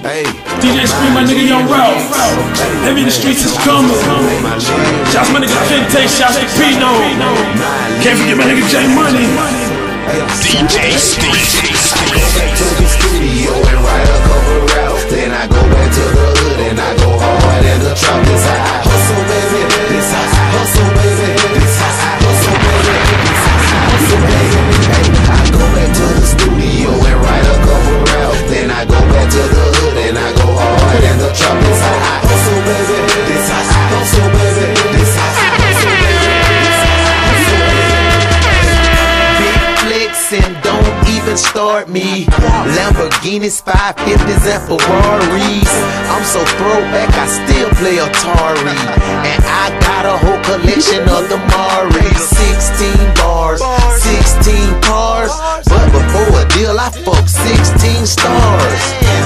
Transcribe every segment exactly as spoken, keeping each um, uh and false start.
Hey. D J Scream, my nigga Young Ralph. Heavy in the streets is coming. Shouts my nigga Kente, shouts to Pino. Can't forget my nigga J Money. D J Scream. I go back to the studio and write a couple raps. Then I go back to the hood and I go hard in the trap. This how I hustle, baby. This how I hustle, baby. This how I hustle, baby. This how I hustle, baby. Hey, I go back to the studio and write a couple raps. Then I go back to the hood and I go hard in the trap. This how I hustle, baby. This how I hustle, baby. This how I hustle, baby. This how I hustle, baby. Big flexin', don't even start me. Lamborghinis, five fifties and Ferraris. I'm so throwback, I still play Atari. And I got a whole collection of the Maris. Sixteen bars, sixteen cars. But before a deal, I fucked sixteen stars.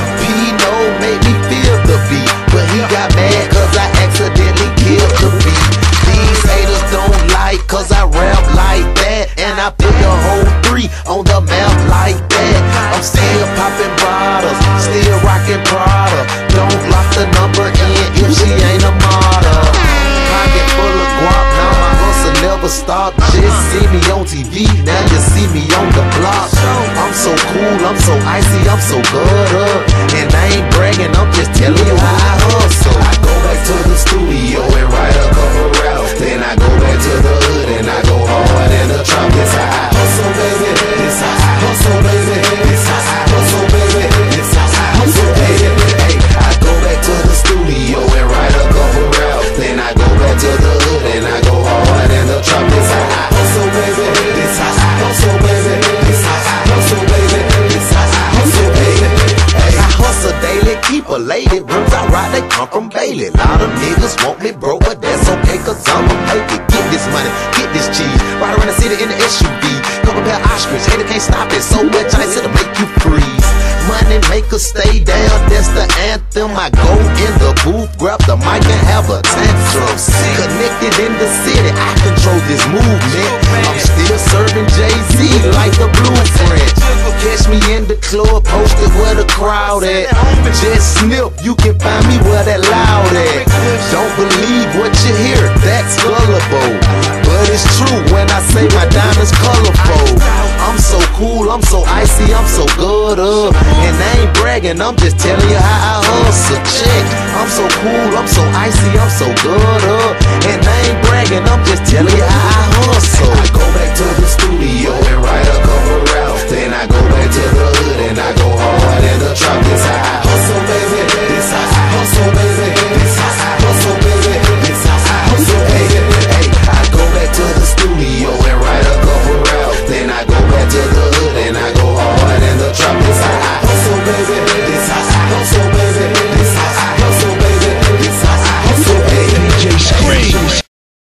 Pino made me feel the beat, but he got mad cause I accidentally killed the beat. These haters don't like cause I rap like that, and I put the whole three on the map like that. I'm still popping bottles, still rocking Prada. Don't lock the number in if she ain't a model. Pocket full of guap, now my hustle never stop. Just see me on T V, now you see me on the block. I'm so cool, I'm so icy, I'm so good up. And I ain't bragging, I'm just telling you how I hustle. I go back to the studio and write a couple raps. Then I go back to the hood and I go hard in the trap. This how I hustle, baby. This how I hustle, baby. This how I hustle, baby. This how I hustle, baby. Hey, I go back to the studio and write a couple raps. Then I go back to the hood and I go hard in the trap. This how I hustle, baby. This how I hustle, baby. This how I hustle, baby. This how I hustle, baby. Hey, I hustle daily, keep a lady. Rims I ride, they come from Bailey. Lot of niggas want me broke, but that's okay, cause I'm a baby. Get this money, get this cheese. Ride around the city in the S U V. Couple pair of ostrich, hater can't stop it. So much ice it'll make you freeze. Money makers stay down, that's the anthem. I go in the booth, grab the mic and have a tantrum. Connected in the city, I control this movement. I'm still serving Jay-Z like the blueprint. Catch me in the club, posted where the crowd at. Just snip, you can find me where that loud at. Don't believe what you hear, that's gullible. But it's true when I say my diamonds colorful. I'm so cool, I'm so icy, I'm so good up. And I ain't bragging, I'm just telling you how I hustle. Check, I'm so cool, I'm so icy, I'm so good up. And I ain't bragging, I'm just telling you how I hustle. I go back to the studio and write a couple raps. Then I go back to the hood and I go hard.